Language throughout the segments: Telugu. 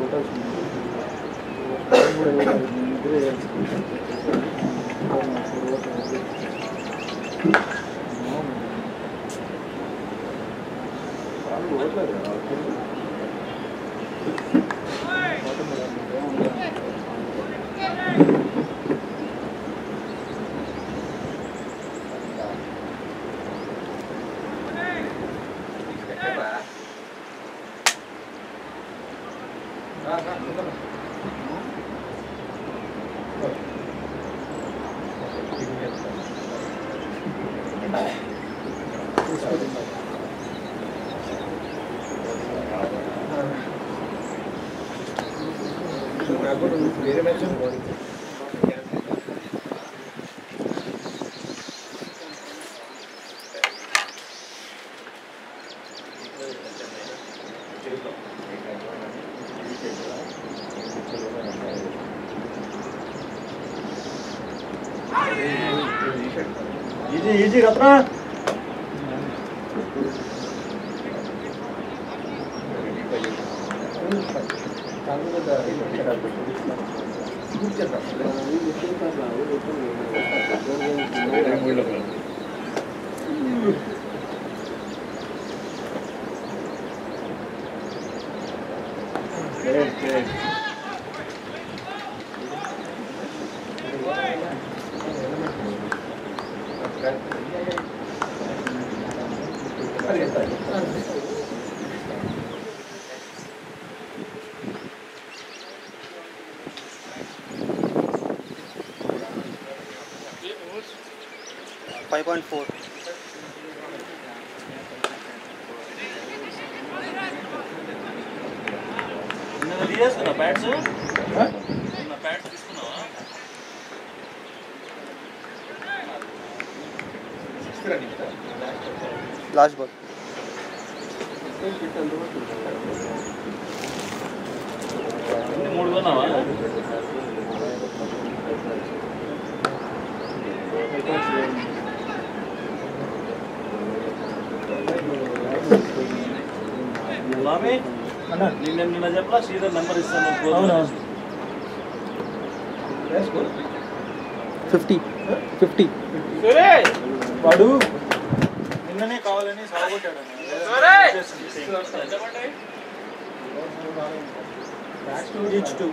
ఈజీ రత్న లాస్ట్ బాల్ మూడు కొన్నావా నిన్న చెప్పలా శ్రీధర్ నెంబర్ ఇస్తాను 50 వాడు నిన్ననే కావాలని సాగొట్టాడు ఈచ్ 2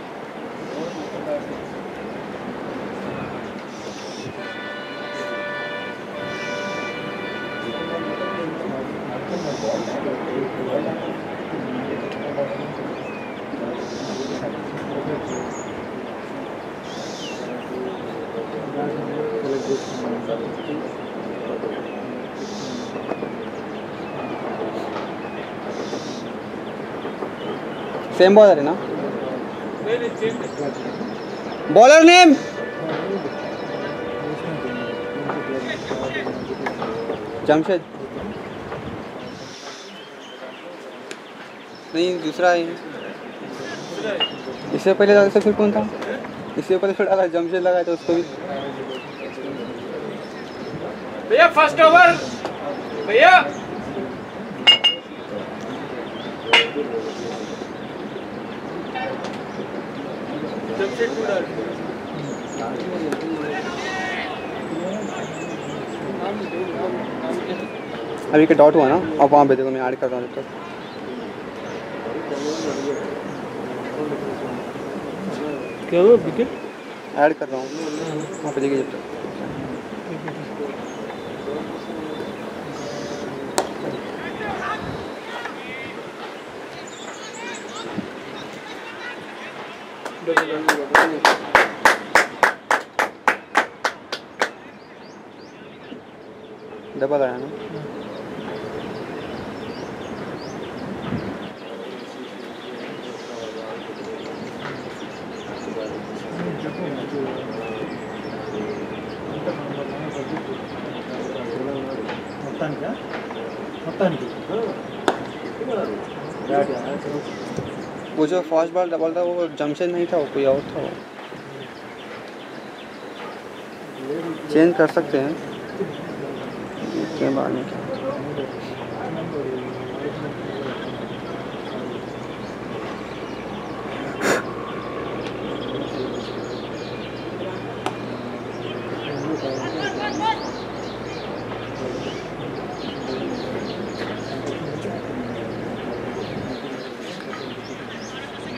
सेम बॉलर है ना बॉलर नेम जमशेद नहीं दूसरा है इससे पहले लगा था फिर कौन था इससे पहले फिर डाला जमशेद लगाया था उसको भी भैया फर्स्ट ओवर भैया अभी का डॉट हुआ ना अब वहाँ पे देखो मैं ऐड कर रहा हूँ जब तक क्या हुआ विकेट ऐड कर रहा हूँ वहाँ पे देखिए जब तक डबल आया ना वो जो फास्ट बॉल डबल था वो जमशेद नहीं था वो कोई और था चेंज कर सकते हैं के बाद में क्या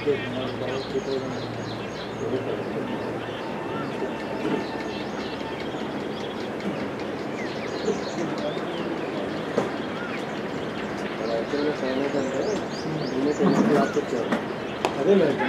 అదే లేదు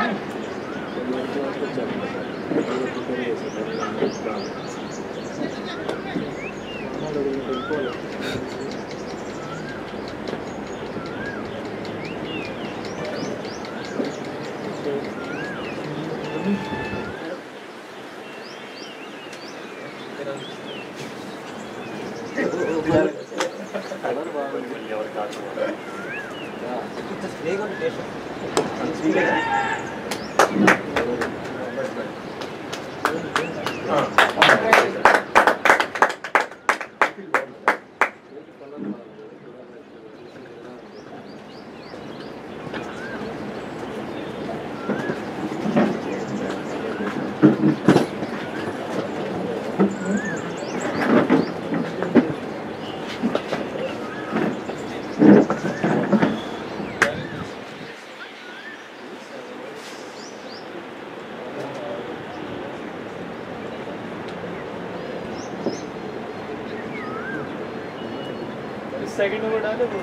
सेकंड ओवर डाले वो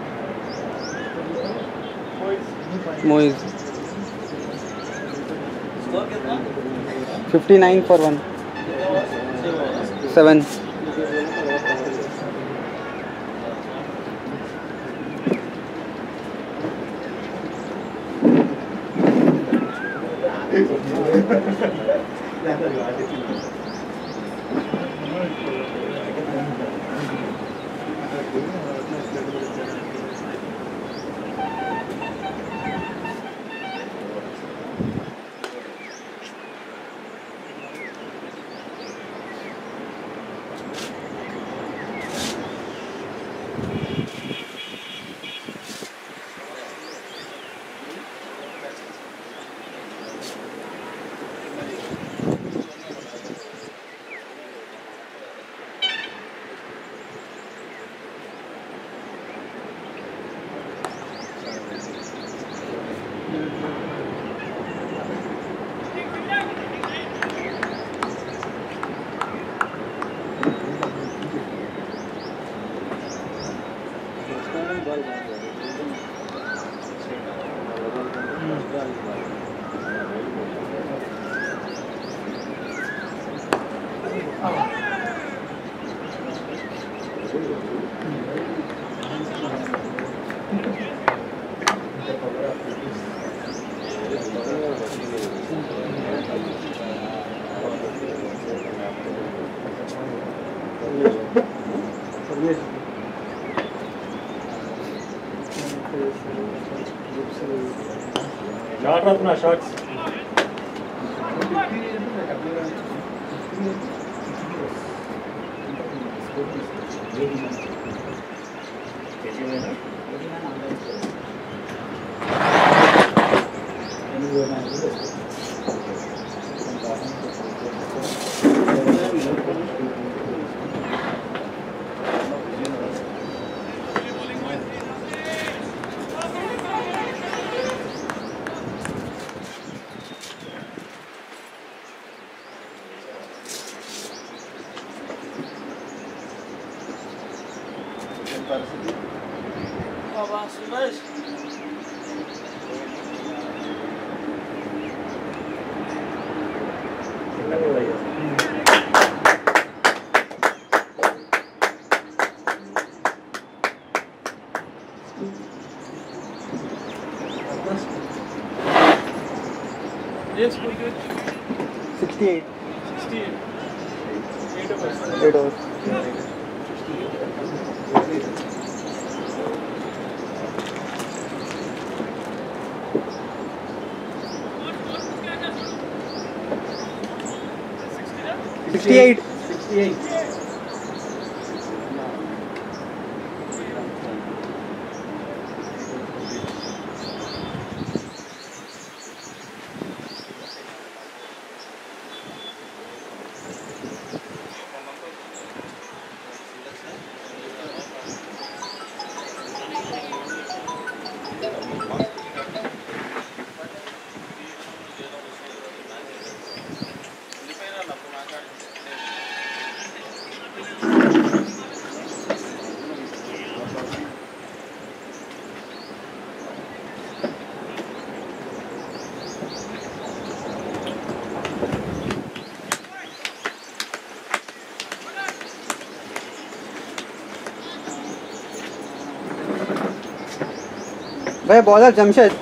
मोइज स्कोर कितना 59 for 1 7 शॉट रखना शॉट्स सुरेश 68 8 overs. Sixty-eight. 68 भाई bowler Jamshed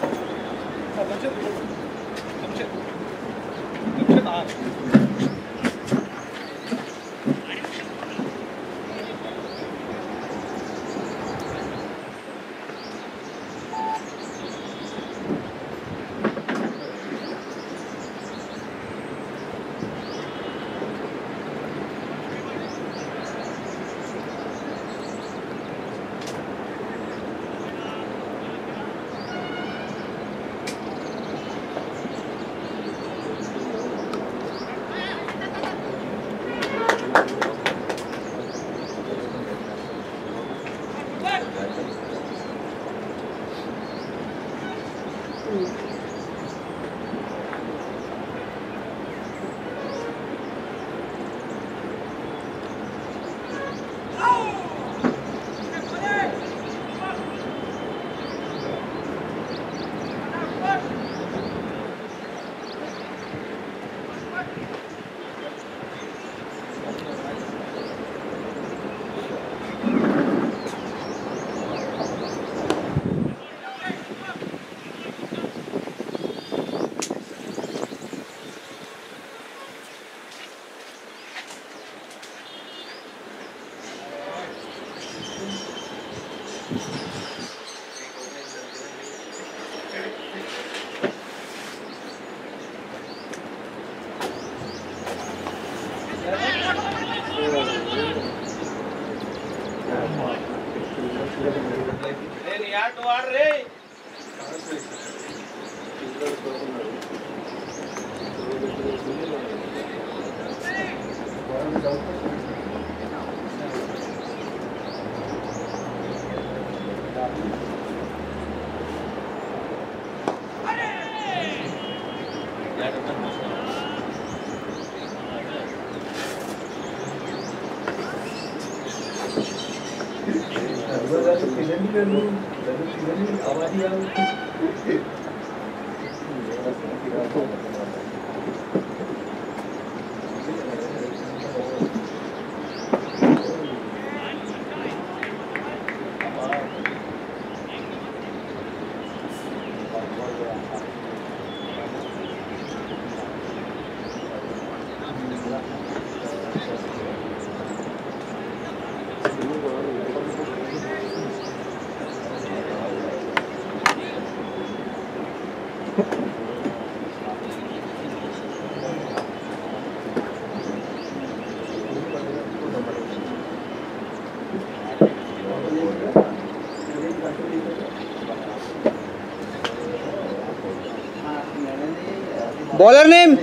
bowler name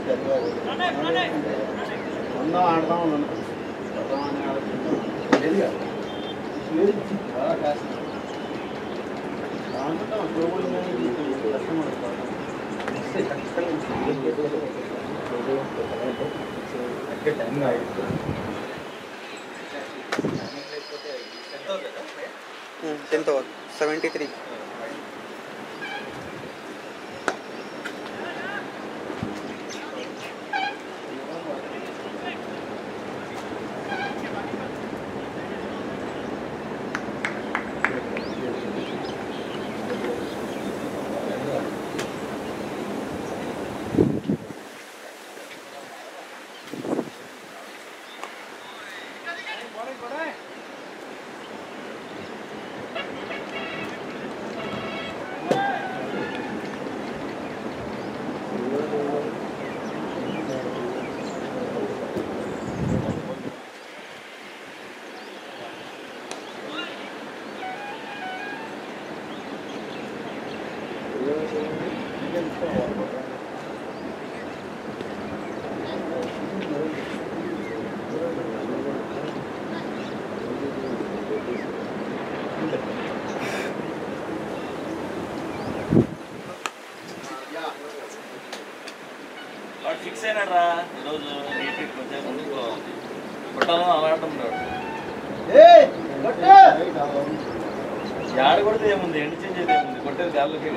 tenth over 73 fix అయినాడ్రా ఈరోజు కొంచెం ముందుకు కొట్టాలని అలాడటం యాడ కొడితే ఏముంది ఎండ్ చేంజ్ అయితే ఏముంది కొట్టేది గాల్లోకే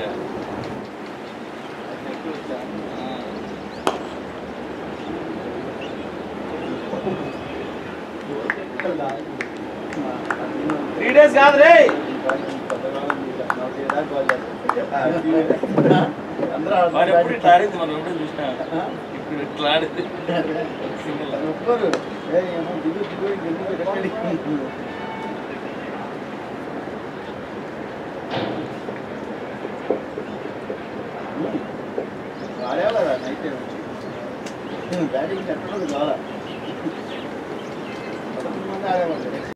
త్రీ డేస్ కాదు రే మరి ఎప్పుడు ఇట్లా ఆడింది మనం ఎప్పుడు చూసినా ఇప్పుడు ఇట్లా ఆడింది సింగిల్ బ్యాటింగ్ ఎక్కడ కావాలా